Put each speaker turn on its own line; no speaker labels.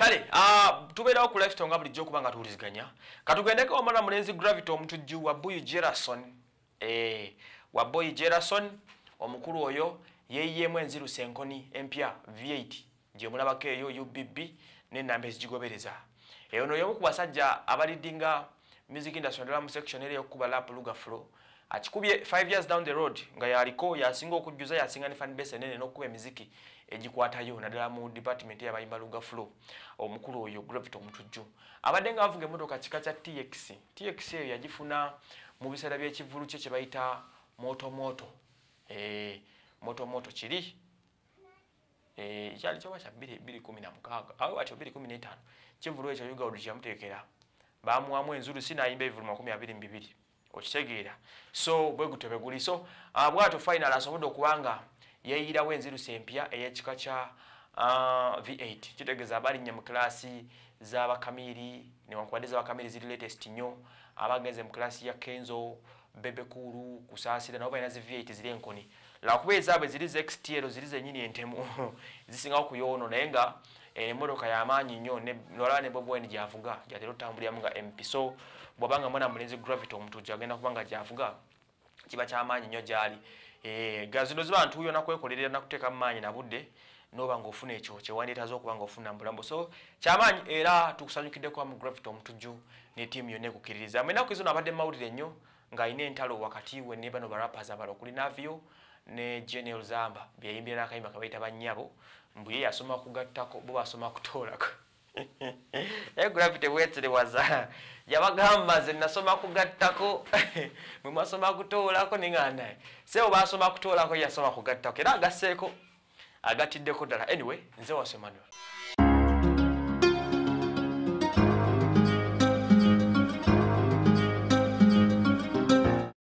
Kale tubeerawo ku life tonga bulijjo kubanga tuwuliziganya katugendeko omwana mulenzi Gravity omutujju wa Boy Gerson wa Boy Gerson omukulu oyo yeeyemu enziru senkoni empya V8 gye mulabako eyo UBB n'ennamba ezigigobereza ono y'omu ku basajja abalidinga music industry ndala mu section eri y'okuba rap luga flow akikubye 5 years down the road nga yaliko yasinga okujjuza yasinga ne fan base enene n'okuba emiziki egikwatayo naddala mu department y'abayimba luga flow omukulu oyo Gravity omutujju abadde nga avuga emmotoka kika kya TX eyo yagifuna mu biseera by'ekivulu kye bayita moto kiri kyali kyoba kya 2016 awo watyo 2015 kivulu ekyo Uganda kyamuteekera bamuwamu enzulu sinayimba ebivulu 22 okitegeera so bwe gutebe guli so bwato final asobodde okubanga yeeyirawo enziru sempya ey'ekika kya V8 kitegeeza abalinnya mu klasi z'abakamiri newankubadde z'abakamiri ziri latest nnyo abagenze mu klasi ya Kenzo Bebekulu kusaasira nabo balina zi V8 ziri enkoni lwakuba ezaabwe ziri ze XTL ziri zennyini entemu zisingawo kuyoono naye nga emmotoka y'amaanyi nnyo nolaba ne Bobi Wine gy'avuga gyatera otambuliramu nga MP so bw'obanga mwana mulenzi Gravity omutujju agenda kubanga gy'avuga kiba ky'amaanyi nnyo gy'ali gazino ziba ntuuyo nakwekolerera nakuteeka mu maanyi na budde noba ng'ofuna ekyo kyewandeetaza okuba ng'ofuna mbulambo so ky'amaanyi era tukusanyukiddeko mu Gravity omutujju ne ttiimu yonna ekukkiririza ennaku ezo abadde mawulire nnyo ng'alina entalo wakati we ne bano barappers abala okuli Navio ne General Zamba byeyimbira n'akayimba kabayita bannyabo mbu ye yasoma kugatako bo basoma kutoolako Gravity bweterewaza yabagamba ze nasoma kugatako mwe mwasoma kutoolako ningana sebo basoma kutoolako yasoma kugatako era agasseeko agatiddeko ddala anyway nze wasemanuel